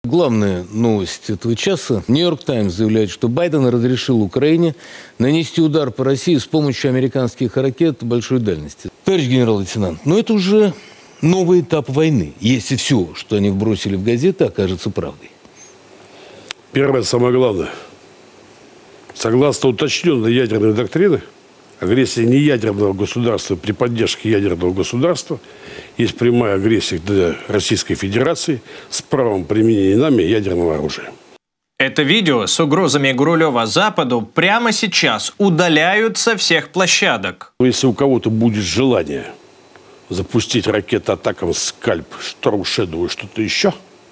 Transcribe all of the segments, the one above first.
Главная новость этого часа. Нью-Йорк Таймс заявляет, что Байден разрешил Украине нанести удар по России с помощью американских ракет большой дальности. Товарищ генерал-лейтенант, но это уже новый этап войны, если все, что они вбросили в газеты, окажется правдой. Первое, самое главное. Согласно уточненной ядерной доктрины, агрессия неядерного государства при поддержке ядерного государства есть прямая агрессия для Российской Федерации с правом применения нами ядерного оружия. Это видео с угрозами Гурулева Западу прямо сейчас удаляют со всех площадок. Если у кого-то будет желание запустить ракеты атакам «Скальп», «Шторм Шэдоу» и что-то еще,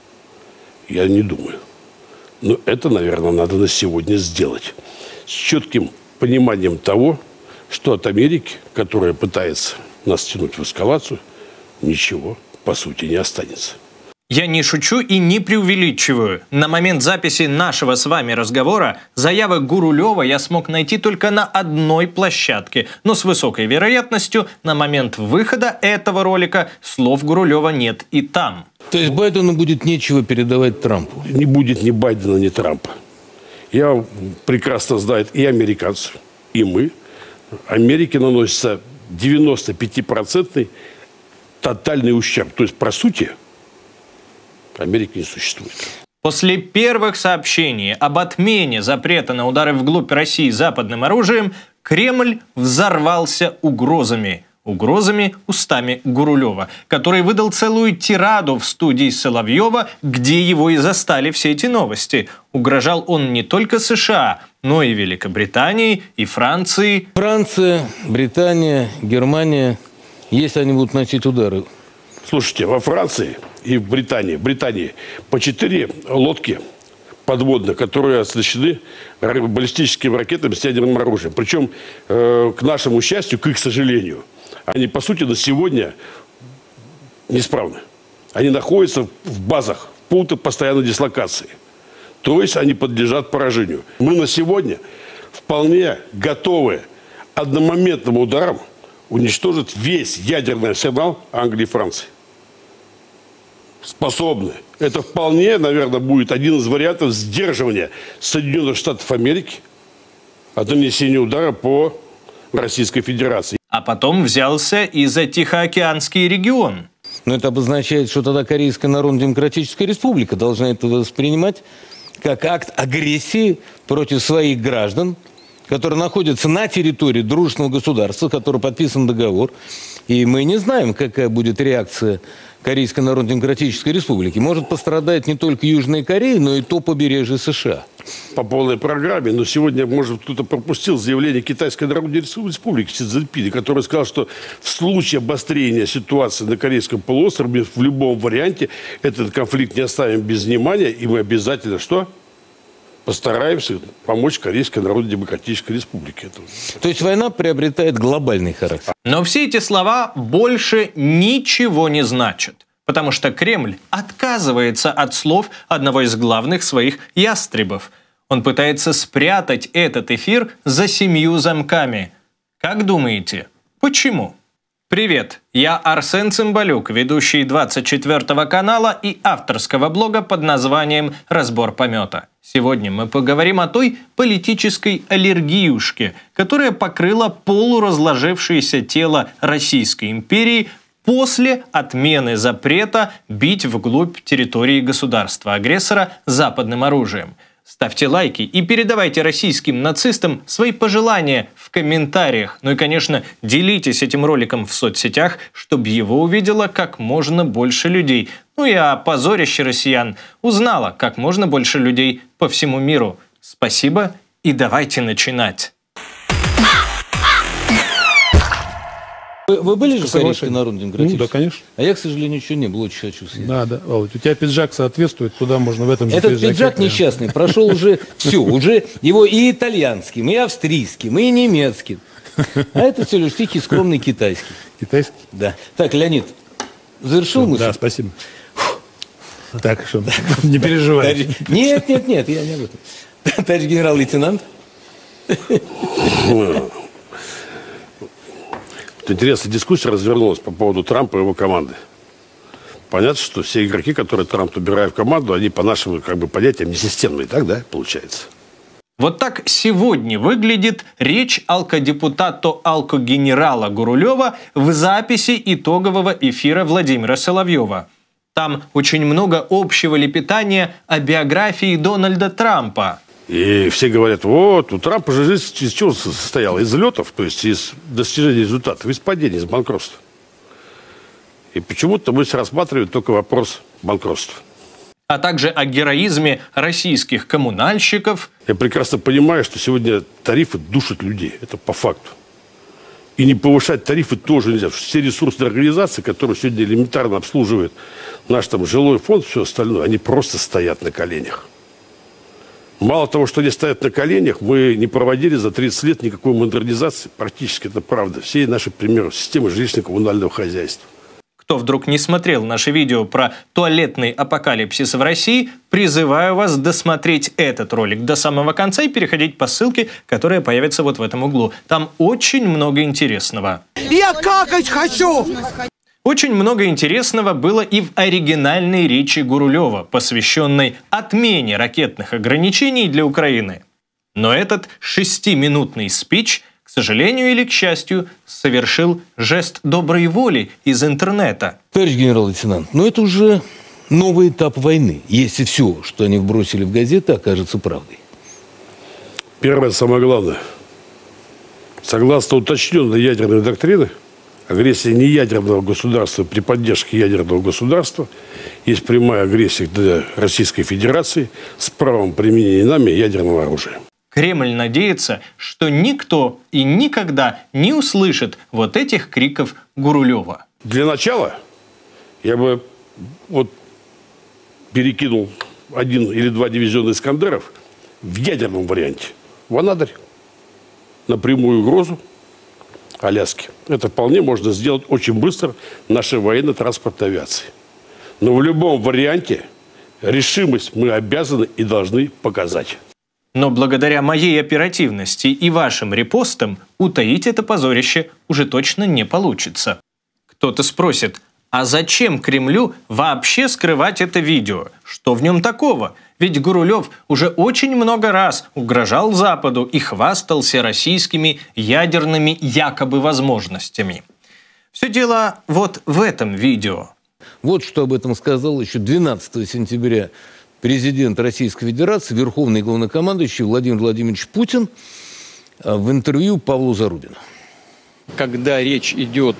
я не думаю. Но это, наверное, надо на сегодня сделать. С четким пониманием того, что от Америки, которая пытается нас тянуть в эскалацию, ничего, по сути, не останется. Я не шучу и не преувеличиваю. На момент записи нашего с вами разговора заявок Гурулева я смог найти только на одной площадке. Но с высокой вероятностью на момент выхода этого ролика слов Гурулева нет и там. То есть Байдену будет нечего передавать Трампу? Не будет ни Байдена, ни Трампа. Я прекрасно знаю и американцев, и мы. Америке наносится 95% тотальный ущерб. То есть, по сути, Америки не существует. После первых сообщений об отмене запрета на удары вглубь России западным оружием, Кремль взорвался угрозами. Угрозами устами Гурулева, который выдал целую тираду в студии Соловьева, где его и застали все эти новости. Угрожал он не только США, но и Великобритании, и Франции. Франция, Британия, Германия, если они будут носить удары. Слушайте, во Франции и в Британии по 4 лодки подводных, которые оснащены баллистическими ракетами с ядерным оружием. Причем, к нашему счастью, к их сожалению, они, по сути, на сегодня неисправны. Они находятся в базах, в пунктах постоянной дислокации. То есть они подлежат поражению. Мы на сегодня вполне готовы одномоментным ударом уничтожить весь ядерный арсенал Англии и Франции. Способны. Это вполне, наверное, будет один из вариантов сдерживания Соединенных Штатов Америки от нанесения удара по Российской Федерации. А потом взялся и за Тихоокеанский регион. Но это обозначает, что тогда Корейская Народно-Демократическая Республика должна это воспринимать как акт агрессии против своих граждан, которые находятся на территории дружественного государства, которое подписан договор. И мы не знаем, какая будет реакция Корейской Народно-Демократической Республики. Может пострадать не только Южная Корея, но и то побережье США. По полной программе, но сегодня, может, кто-то пропустил заявление Китайской Народной Республики Си Цзиньпина, который сказал, что в случае обострения ситуации на Корейском полуострове в любом варианте этот конфликт не оставим без внимания, и мы обязательно что? Постараемся помочь Корейской Народно-Демократической Республике. То есть война приобретает глобальный характер. Но все эти слова больше ничего не значат. Потому что Кремль отказывается от слов одного из главных своих ястребов. Он пытается спрятать этот эфир за 7 замками. Как думаете, почему? Привет, я Арсен Цымбалюк, ведущий 24 канала и авторского блога под названием «Разбор помета». Сегодня мы поговорим о той политической аллергиюшке, которая покрыла полуразложившееся тело Российской империи после отмены запрета бить вглубь территории государства-агрессора западным оружием. Ставьте лайки и передавайте российским нацистам свои пожелания в комментариях. Ну и, конечно, делитесь этим роликом в соцсетях, чтобы его увидело как можно больше людей. Ну и о позорище россиян узнало как можно больше людей по всему миру. Спасибо и давайте начинать. Вы были же в Корейской Народно-Демократической? Ну, да, конечно. А я, к сожалению, еще не был, очень хочу съездить. Надо, Володь, у тебя пиджак соответствует, туда можно в этом же Этот пиджак несчастный прошел уже все, уже его и итальянским, и австрийским, и немецким. А это все лишь тихий, скромный китайский. Китайский? Да. Так, Леонид, завершил мысль? Да, спасибо. Так, что, не переживай. Нет, я не об этом. Товарищ генерал-лейтенант. Интересная дискуссия развернулась по поводу Трампа и его команды. понятно, что все игроки, которые Трамп убирает в команду, они по нашим понятиям несистемные, так, да, получается? Вот так сегодня выглядит речь алкодепутата-алкогенерала Гурулева в записи итогового эфира Владимира Соловьева. Там очень много общего лепетания о биографии Дональда Трампа. И все говорят, вот, у Трампа же жизнь из чего состояла? Из взлетов, то есть из достижения результатов, из падения, из банкротства. И почему-то мы рассматриваем только вопрос банкротства. А также о героизме российских коммунальщиков. Я прекрасно понимаю, что сегодня тарифы душат людей. Это по факту. И не повышать тарифы тоже нельзя. Потому что все ресурсные организации, которые сегодня элементарно обслуживают наш там жилой фонд, все остальное, они просто стоят на коленях. Мало того, что они стоят на коленях, мы не проводили за 30 лет никакой модернизации. Практически это правда. Все наши примеры системы жилищно-коммунального хозяйства. Кто вдруг не смотрел наше видео про туалетный апокалипсис в России, призываю вас досмотреть этот ролик до самого конца и переходить по ссылке, которая появится вот в этом углу. Там очень много интересного. Я какать хочу! Очень много интересного было и в оригинальной речи Гурулева, посвященной отмене ракетных ограничений для Украины. Но этот 6-минутный спич, к сожалению или к счастью, совершил жест доброй воли из интернета. Товарищ генерал-лейтенант, но это уже новый этап войны, если все, что они вбросили в газеты, окажется правдой. Первое, самое главное. Согласно уточненной ядерной доктрины, агрессия неядерного государства при поддержке ядерного государства есть прямая агрессия для Российской Федерации с правом применения нами ядерного оружия. Кремль надеется, что никто и никогда не услышит вот этих криков Гурулева. Для начала я бы перекинул 1 или 2 дивизиона «Искандеров» в ядерном варианте в Анадырь на прямую угрозу Аляски. Это вполне можно сделать очень быстро нашей военно-транспортной авиации. Но в любом варианте решимость мы обязаны и должны показать. Но благодаря моей оперативности и вашим репостам утаить это позорище уже точно не получится. Кто-то спросит, а зачем Кремлю вообще скрывать это видео? Что в нем такого? Ведь Гурулев уже очень много раз угрожал Западу и хвастался российскими ядерными якобы возможностями. Все дело вот в этом видео. Вот что об этом сказал еще 12 сентября президент Российской Федерации, верховный главнокомандующий Владимир Владимирович Путин в интервью Павлу Зарубину. Когда речь идет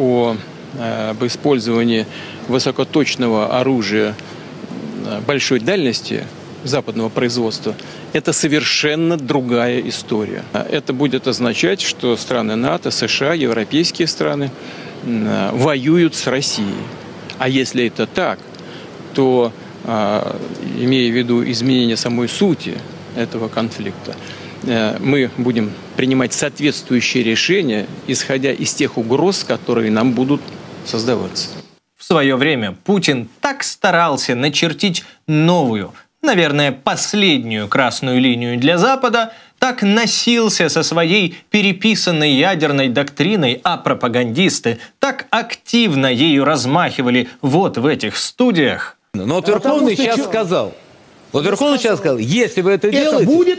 об использовании высокоточного оружия большой дальности западного производства, это совершенно другая история. Это будет означать, что страны НАТО, США, европейские страны воюют с Россией. А если это так, то, имея в виду изменение самой сути этого конфликта, мы будем принимать соответствующие решения, исходя из тех угроз, которые нам будут создаваться. В свое время Путин так старался начертить новую, наверное, последнюю красную линию для Запада, так носился со своей переписанной ядерной доктриной, а пропагандисты так активно ею размахивали вот в этих студиях. Но вот Верховный сейчас сказал, если вы это делаете, будет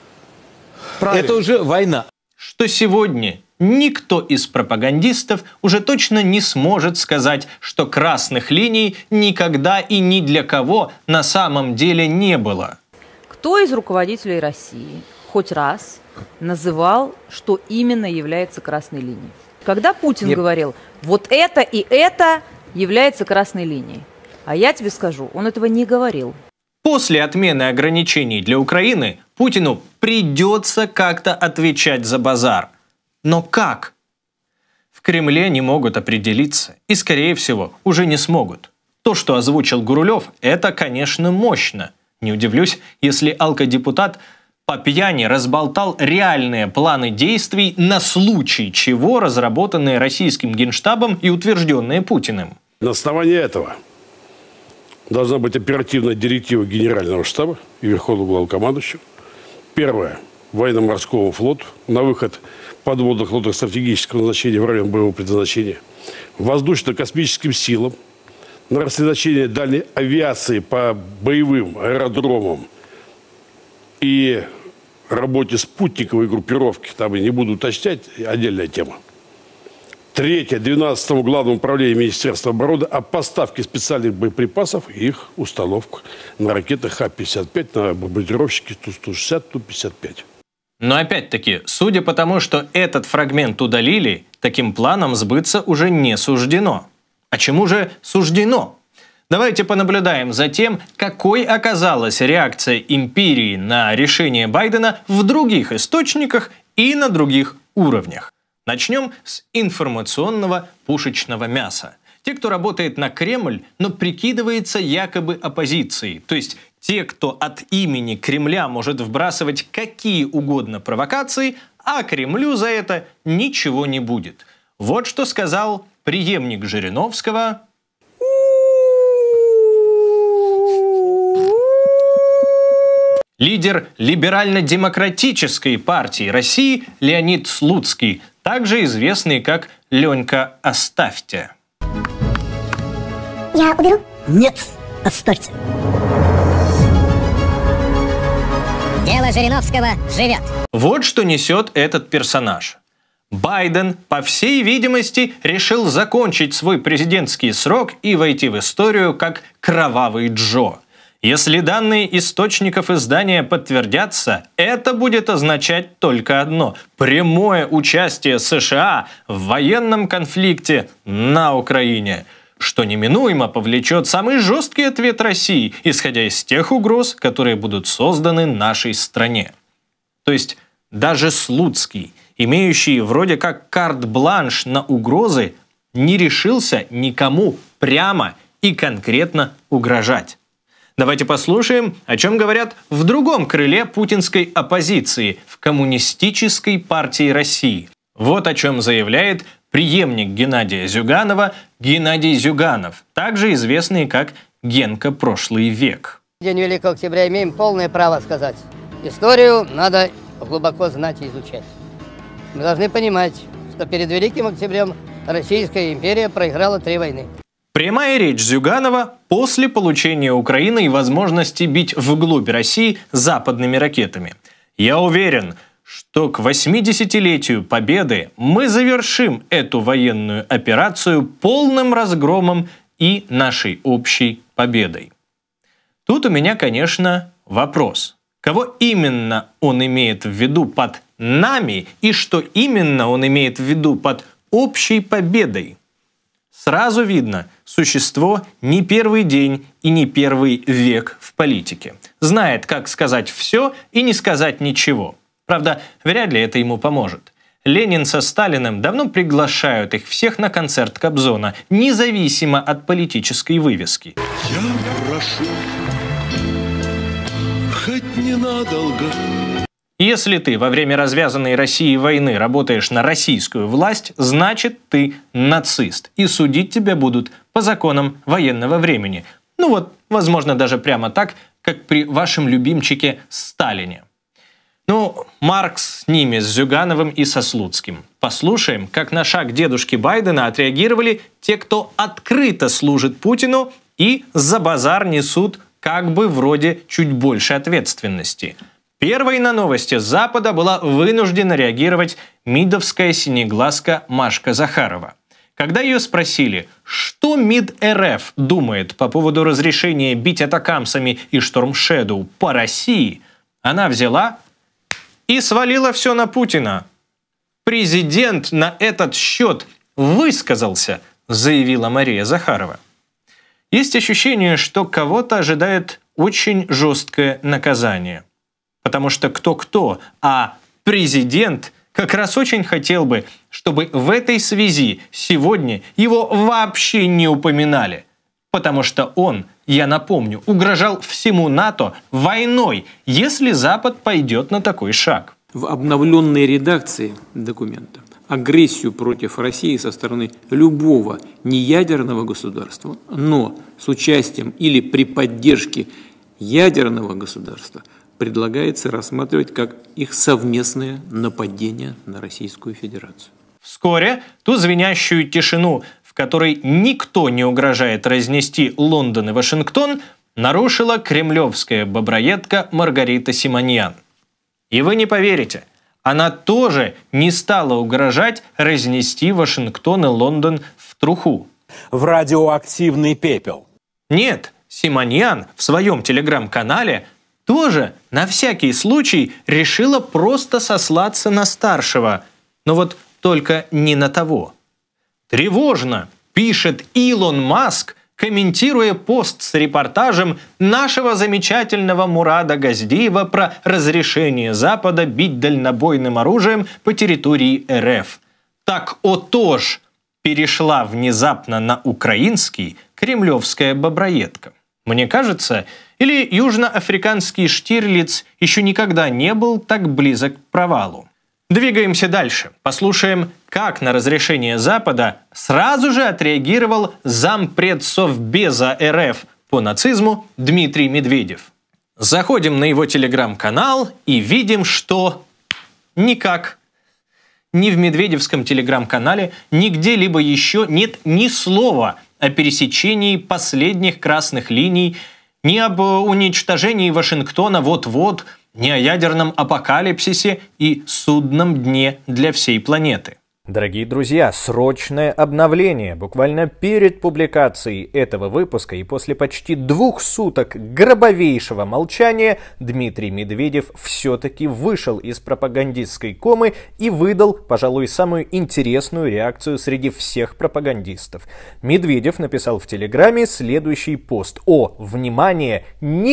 это уже война. Что сегодня никто из пропагандистов уже точно не сможет сказать, что красных линий никогда и ни для кого на самом деле не было. Кто из руководителей России хоть раз называл, что именно является красной линией? Когда Путин говорил, вот это и это является красной линией, а я тебе скажу, он этого не говорил. После отмены ограничений для Украины Путину придется как-то отвечать за базар. Но как? В Кремле не могут определиться и, скорее всего, уже не смогут. То, что озвучил Гурулев, это, конечно, мощно. Не удивлюсь, если алкодепутат по пьяни разболтал реальные планы действий, на случай чего разработанные российским Генштабом и утвержденные Путиным. На основании этого должна быть оперативная директива Генерального штаба и Верховного главнокомандующего. Первое. Военно-морскому флоту на выход подводных лодок стратегического назначения в район боевого предназначения. Воздушно-космическим силам на рассредоточение дальней авиации по боевым аэродромам и работе спутниковой группировки, там я не буду уточнять, отдельная тема. Третье, 12-му главному управлению Министерства обороны о поставке специальных боеприпасов и их установку на ракеты Х-55, на бомбардировщики Ту-160, Ту-55. Но опять-таки, судя по тому, что этот фрагмент удалили, таким планом сбыться уже не суждено. А чему же суждено? Давайте понаблюдаем за тем, какой оказалась реакция империи на решение Байдена в других источниках и на других уровнях. Начнем с информационного пушечного мяса. Те, кто работает на Кремль, но прикидывается якобы оппозицией, то есть те, кто от имени Кремля может вбрасывать какие угодно провокации, а Кремлю за это ничего не будет. Вот что сказал преемник Жириновского. Лидер либерально-демократической партии России Леонид Слуцкий, также известный как Ленька Оставьте. Я уберу? Нет, оставьте. Дело Жириновского живет. Вот что несет этот персонаж. Байден, по всей видимости, решил закончить свой президентский срок и войти в историю как «Кровавый Джо». Если данные источников издания подтвердятся, это будет означать только одно – прямое участие США в военном конфликте на Украине, что неминуемо повлечет самый жесткий ответ России, исходя из тех угроз, которые будут созданы нашей стране. То есть даже Слуцкий, имеющий вроде как карт-бланш на угрозы, не решился никому прямо и конкретно угрожать. Давайте послушаем, о чем говорят в другом крыле путинской оппозиции, в Коммунистической партии России. Вот о чем заявляет преемник Геннадия Зюганова Геннадий Зюганов, также известный как Генка Прошлый век. День Великого Октября имеем полное право сказать. Историю надо глубоко знать и изучать. Мы должны понимать, что перед Великим Октябрем Российская империя проиграла 3 войны. Прямая речь Зюганова после получения Украины и возможности бить вглубь России западными ракетами. Я уверен, что к 80-летию Победы мы завершим эту военную операцию полным разгромом и нашей общей победой. Тут у меня, конечно, вопрос. Кого именно он имеет в виду под «нами» и что именно он имеет в виду под «общей победой»? Сразу видно, существо не первый день и не первый век в политике. Знает, как сказать все и не сказать ничего. Правда, вряд ли это ему поможет. Ленин со Сталиным давно приглашают их всех на концерт Кобзона, независимо от политической вывески. Я прошу, хоть ненадолго. Если ты во время развязанной Россией войны работаешь на российскую власть, значит ты нацист, и судить тебя будут по законам военного времени. Ну вот, возможно, даже прямо так, как при вашем любимчике Сталине. Ну, Маркс с ними, с Зюгановым и со Слуцким. Послушаем, как на шаг дедушки Байдена отреагировали те, кто открыто служит Путину и за базар несут как бы вроде чуть больше ответственности. Первой на новости с Запада была вынуждена реагировать мидовская синеглазка Машка Захарова. Когда ее спросили, что МИД РФ думает по поводу разрешения бить атакамсами и Шторм Шэдоу по России, она взяла и свалила все на Путина. «Президент на этот счет высказался», заявила Мария Захарова. Есть ощущение, что кого-то ожидает очень жесткое наказание. Потому что кто-кто, а президент как раз очень хотел бы, чтобы в этой связи сегодня его вообще не упоминали. Потому что он, я напомню, угрожал всему НАТО войной, если Запад пойдет на такой шаг. В обновленной редакции документа агрессию против России со стороны любого неядерного государства, но с участием или при поддержке ядерного государства предлагается рассматривать как их совместное нападение на Российскую Федерацию. Вскоре ту звенящую тишину в которой никто не угрожает разнести Лондон и Вашингтон, нарушила кремлевская боброедка Маргарита Симоньян. И вы не поверите, она тоже не стала угрожать разнести Вашингтон и Лондон в труху. В радиоактивный пепел. Нет, Симоньян в своем телеграм-канале тоже на всякий случай решила просто сослаться на старшего, но вот только не на того. Тревожно, пишет Илон Маск, комментируя пост с репортажем нашего замечательного Мурада Газдиева про разрешение Запада бить дальнобойным оружием по территории РФ. Так отож, перешла внезапно на украинский кремлевская боброедка. Мне кажется, или южноафриканский Штирлиц еще никогда не был так близок к провалу. Двигаемся дальше. Послушаем, как на разрешение Запада сразу же отреагировал зампредсовбеза РФ по нацизму Дмитрий Медведев. Заходим на его телеграм-канал и видим, что никак. Ни в медведевском телеграм-канале, ни где-либо еще нет ни слова о пересечении последних красных линий, ни об уничтожении Вашингтона вот-вот, ни о ядерном апокалипсисе и судном дне для всей планеты. Дорогие друзья, срочное обновление. Буквально перед публикацией этого выпуска и после почти 2 суток гробовейшего молчания Дмитрий Медведев все-таки вышел из пропагандистской комы и выдал, пожалуй, самую интересную реакцию среди всех пропагандистов. Медведев написал в Телеграме следующий пост о, внимание,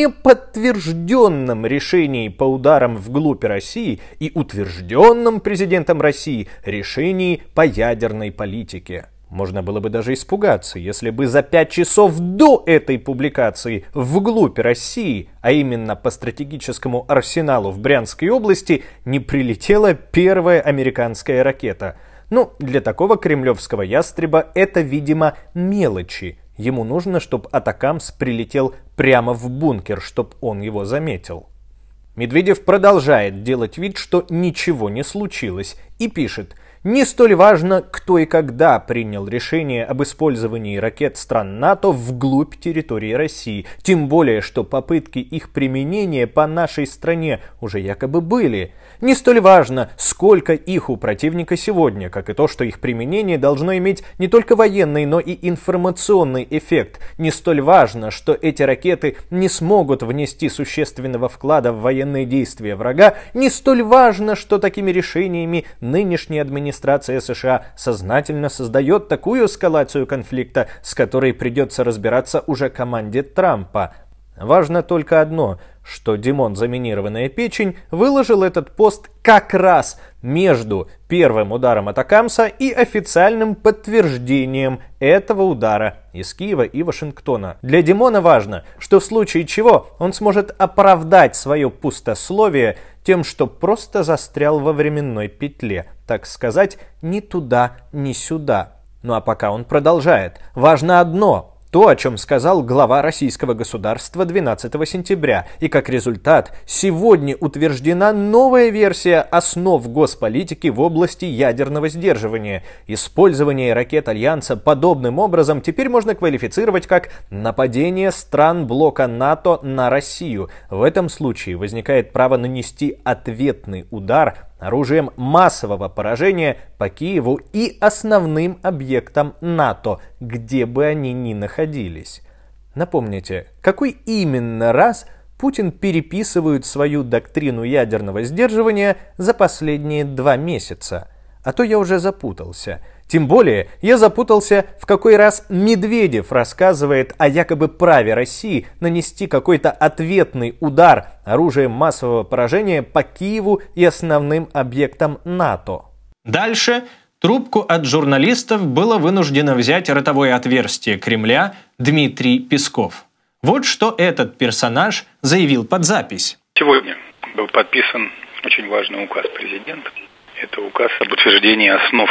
неподтвержденном решении по ударам вглубь России и утвержденном президентом России решении по ядерной политике. Можно было бы даже испугаться, если бы за 5 часов до этой публикации вглубь России, а именно по стратегическому арсеналу в Брянской области, не прилетела первая американская ракета. Ну, для такого кремлевского ястреба это, видимо, мелочи. Ему нужно, чтобы Атакамс прилетел прямо в бункер, чтобы он его заметил. Медведев продолжает делать вид, что ничего не случилось, и пишет: «Не столь важно, кто и когда принял решение об использовании ракет стран НАТО вглубь территории России, тем более, что попытки их применения по нашей стране уже якобы были. Не столь важно, сколько их у противника сегодня, как и то, что их применение должно иметь не только военный, но и информационный эффект. Не столь важно, что эти ракеты не смогут внести существенного вклада в военные действия врага. Не столь важно, что такими решениями нынешняя администрация США сознательно создает такую эскалацию конфликта, с которой придется разбираться уже команде Трампа. Важно только одно, что Димон Заминированная печень выложил этот пост как раз между первым ударом Атакамса и официальным подтверждением этого удара из Киева и Вашингтона. Для Димона важно, что в случае чего он сможет оправдать свое пустословие тем, что просто застрял во временной петле, так сказать, ни туда, ни сюда. Ну а пока он продолжает. Важно одно – то, о чем сказал глава российского государства 12 сентября. И как результат, сегодня утверждена новая версия основ госполитики в области ядерного сдерживания. Использование ракет Альянса подобным образом теперь можно квалифицировать как нападение стран блока НАТО на Россию. В этом случае возникает право нанести ответный удар оружием массового поражения по Киеву и основным объектам НАТО, где бы они ни находились. Напомните, какой именно раз Путин переписывает свою доктрину ядерного сдерживания за последние 2 месяца? А то я уже запутался. Тем более, я запутался, в какой раз Медведев рассказывает о якобы праве России нанести какой-то ответный удар оружием массового поражения по Киеву и основным объектам НАТО. Дальше трубку от журналистов было вынуждено взять ротовое отверстие Кремля Дмитрий Песков. Вот что этот персонаж заявил под запись. Сегодня был подписан очень важный указ президента. Это указ об утверждении основ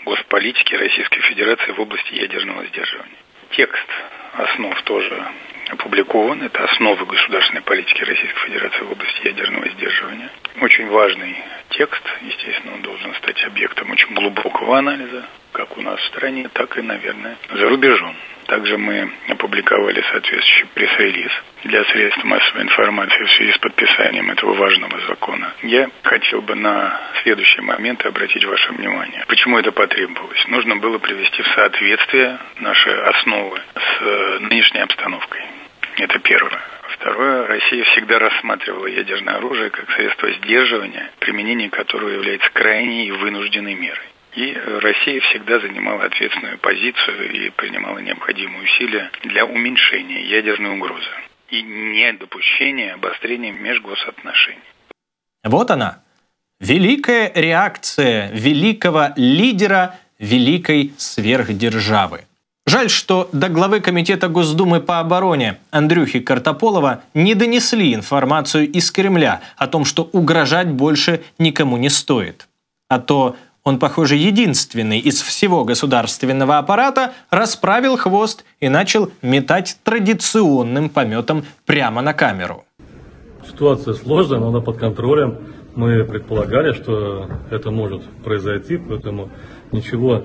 госполитики Российской Федерации в области ядерного сдерживания. Текст основ тоже опубликован. Это основы государственной политики Российской Федерации в области ядерного сдерживания. Очень важный текст, естественно, он должен стать объектом очень глубокого анализа, как у нас в стране, так и, наверное, за рубежом. Также мы опубликовали соответствующий пресс-релиз для средств массовой информации в связи с подписанием этого важного закона. Я хотел бы на следующие моменты обратить ваше внимание. Почему это потребовалось? Нужно было привести в соответствие наши основы с нынешней обстановкой. Это первое. Второе, Россия всегда рассматривала ядерное оружие как средство сдерживания, применение которого является крайней и вынужденной мерой. И Россия всегда занимала ответственную позицию и принимала необходимые усилия для уменьшения ядерной угрозы и недопущения обострения межгосотношений. Вот она, великая реакция великого лидера великой сверхдержавы. Жаль, что до главы Комитета Госдумы по обороне Андрюхи Картополова не донесли информацию из Кремля о том, что угрожать больше никому не стоит. А то он, похоже, единственный из всего государственного аппарата расправил хвост и начал метать традиционным пометом прямо на камеру. Ситуация сложная, но она под контролем. Мы предполагали, что это может произойти, поэтому ничего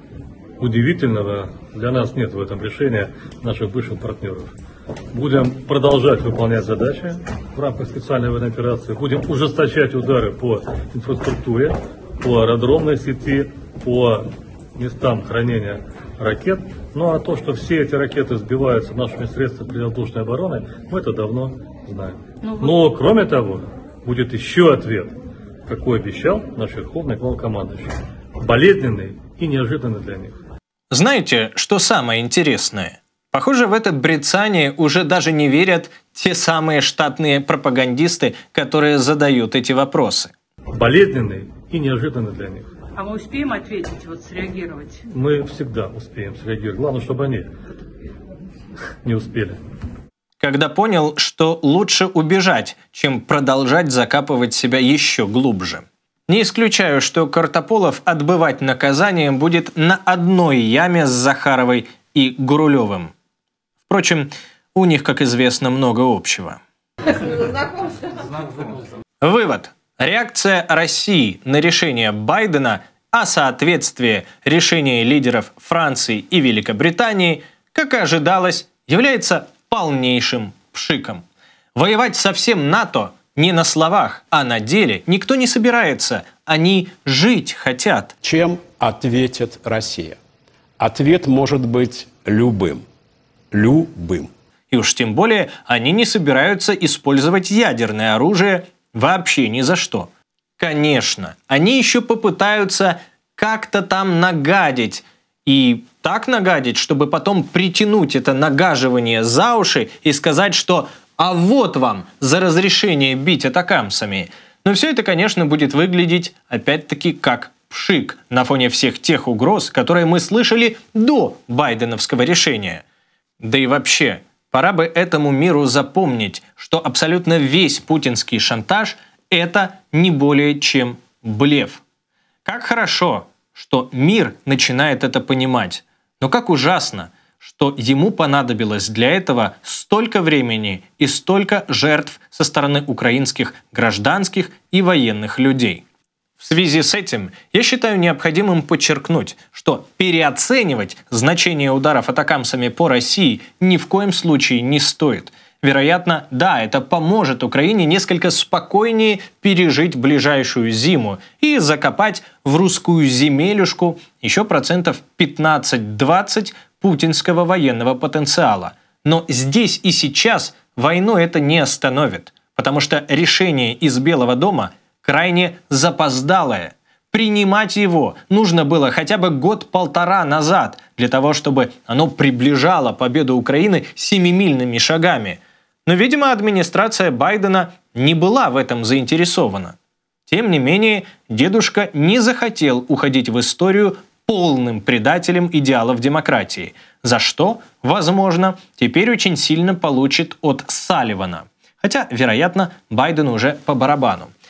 удивительного для нас нет в этом решении наших бывших партнеров. Будем продолжать выполнять задачи в рамках специальной военной операции. Будем ужесточать удары по инфраструктуре, по аэродромной сети, по местам хранения ракет. Ну а то, что все эти ракеты сбиваются нашими средствами противовоздушной обороны, мы это давно знаем. Но кроме того, будет еще ответ, какой обещал наш верховный главнокомандующий. Болезненный и неожиданный для них. Знаете, что самое интересное? Похоже, в это брецание уже даже не верят те самые штатные пропагандисты, которые задают эти вопросы. Болезненный и неожиданный для них. А мы успеем ответить, вот среагировать? Мы всегда успеем среагировать. Главное, чтобы они не успели. Когда понял, что лучше убежать, чем продолжать закапывать себя еще глубже. Не исключаю, что Картополов отбывать наказание будет на одной яме с Захаровой и Гурулевым. Впрочем, у них, как известно, много общего. Вывод. Реакция России на решение Байдена о соответствии решения лидеров Франции и Великобритании, как и ожидалось, является полнейшим пшиком. Воевать со всем НАТО не на словах, а на деле никто не собирается. Они жить хотят. Чем ответит Россия? Ответ может быть любым. Любым. И уж тем более они не собираются использовать ядерное оружие вообще ни за что. Конечно, они еще попытаются как-то там нагадить. И так нагадить, чтобы потом притянуть это нагаживание за уши и сказать, что «а вот вам за разрешение бить атакамсами». Но все это, конечно, будет выглядеть опять-таки как пшик на фоне всех тех угроз, которые мы слышали до байденовского решения. Да и вообще, пора бы этому миру запомнить, что абсолютно весь путинский шантаж – это не более чем блеф. Как хорошо, что мир начинает это понимать, но как ужасно, что ему понадобилось для этого столько времени и столько жертв со стороны украинских гражданских и военных людей. В связи с этим я считаю необходимым подчеркнуть, что переоценивать значение ударов атакамсами по России ни в коем случае не стоит. Вероятно, да, это поможет Украине несколько спокойнее пережить ближайшую зиму и закопать в русскую земелюшку еще 15-20% путинского военного потенциала. Но здесь и сейчас войну это не остановит, потому что решение из Белого дома крайне запоздалое. Принимать его нужно было хотя бы год-полтора назад, для того, чтобы оно приближало победу Украины семимильными шагами. Но, видимо, администрация Байдена не была в этом заинтересована. Тем не менее, дедушка не захотел уходить в историю полным предателем идеалов демократии, за что, возможно, теперь очень сильно получит от Салливана. Хотя, вероятно, Байдену уже по барабану.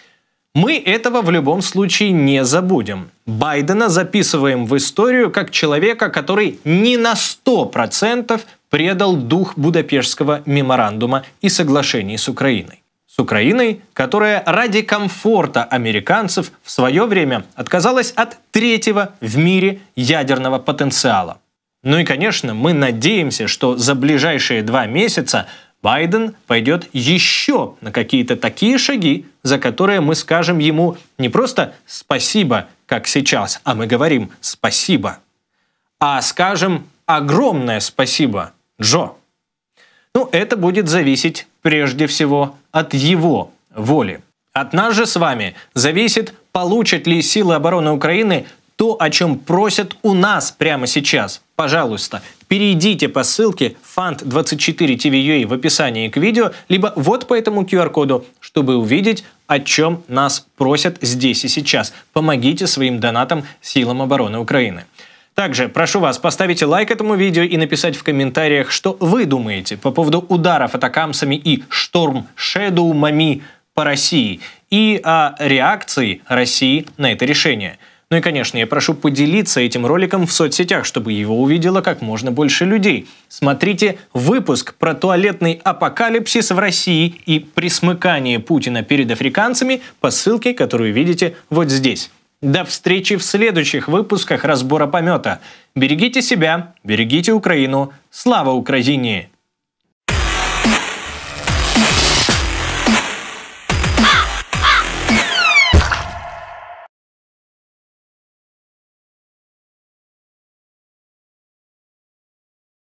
Мы этого в любом случае не забудем. Байдена записываем в историю как человека, который не на 100% предал дух Будапештского меморандума и соглашений с Украиной. С Украиной, которая ради комфорта американцев в свое время отказалась от 3-го в мире ядерного потенциала. Ну и, конечно, мы надеемся, что за ближайшие 2 месяца Байден пойдет еще на какие-то такие шаги, за которые мы скажем ему не просто «спасибо», как сейчас, а мы говорим «спасибо», а скажем огромное спасибо, Джо. Ну, это будет зависеть прежде всего от его воли. От нас же с вами зависит, получат ли силы обороны Украины то, о чем просят у нас прямо сейчас. Пожалуйста, перейдите по ссылке fund24tv.ua в описании к видео, либо вот по этому QR-коду, чтобы увидеть, о чем нас просят здесь и сейчас. Помогите своим донатам силам обороны Украины. Также прошу вас поставить лайк этому видео и написать в комментариях, что вы думаете по поводу ударов атакамсами и шторм-шэдоумами по России и о реакции России на это решение. Ну и, конечно, я прошу поделиться этим роликом в соцсетях, чтобы его увидело как можно больше людей. Смотрите выпуск про туалетный апокалипсис в России и присмыкание Путина перед африканцами по ссылке, которую видите вот здесь. До встречи в следующих выпусках разбора помета. Берегите себя, берегите Украину. Слава Украине!